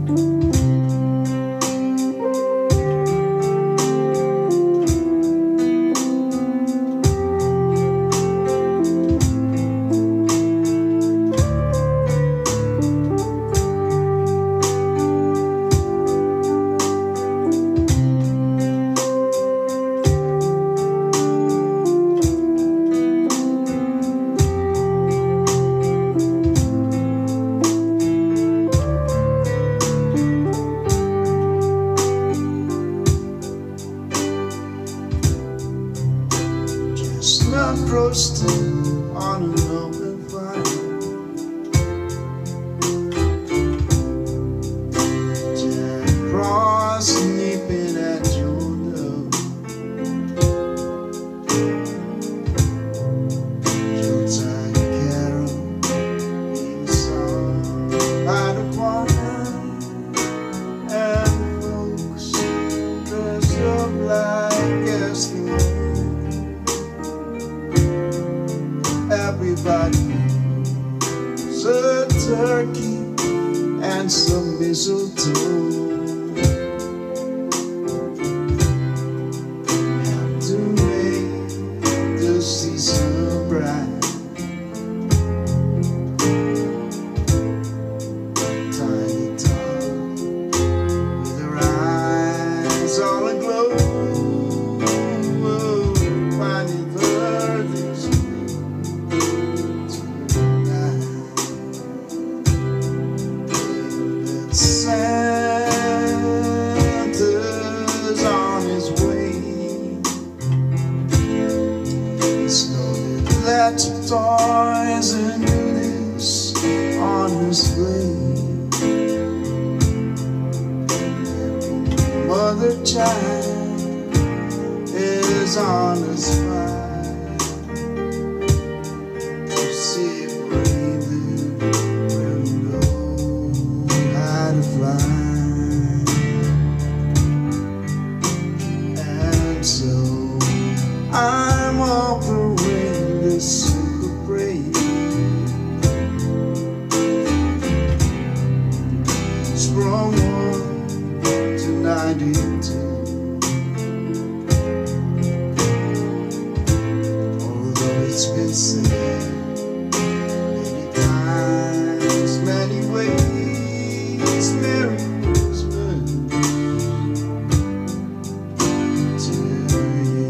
Chestnut roasting on an open fire, Jack Frost nipping at your nose, Yuletide carol being sung by the choir, and folks dressed up like Eskimos. Everybody knows a turkey and some mistletoe have to make the season bright. Tiny tot with her eyes all aglow, finding birthdays Santa's on his way. He's loaded lots of toys and goodies on his sleigh. Every mother child is on his mind to see if reindeer will know how to fly. And so I'm offering this simple praise. It's from 1 to 92. Although it's been said many times, many ways, Merry Christmas to you.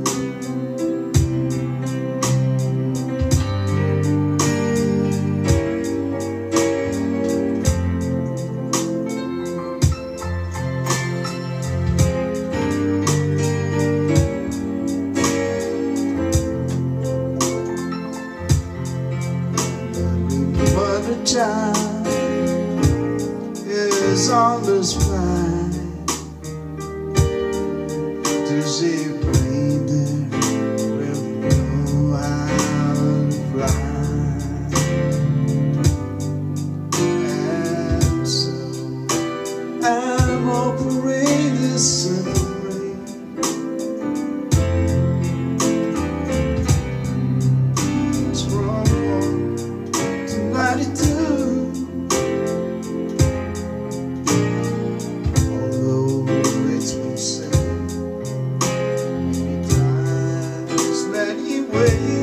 Mother child is on this flight to see if reindeer really know how to fly. And so I'm offering this simple praise. It's from 1 to 92. Although it's been said many times, many ways.